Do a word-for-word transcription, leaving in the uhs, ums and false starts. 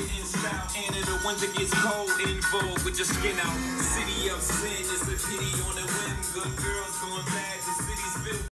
it in style. And the winter gets cold, in vogue with your skin out. City of sin is a pity on the whim. Good girls going bad, the city's built.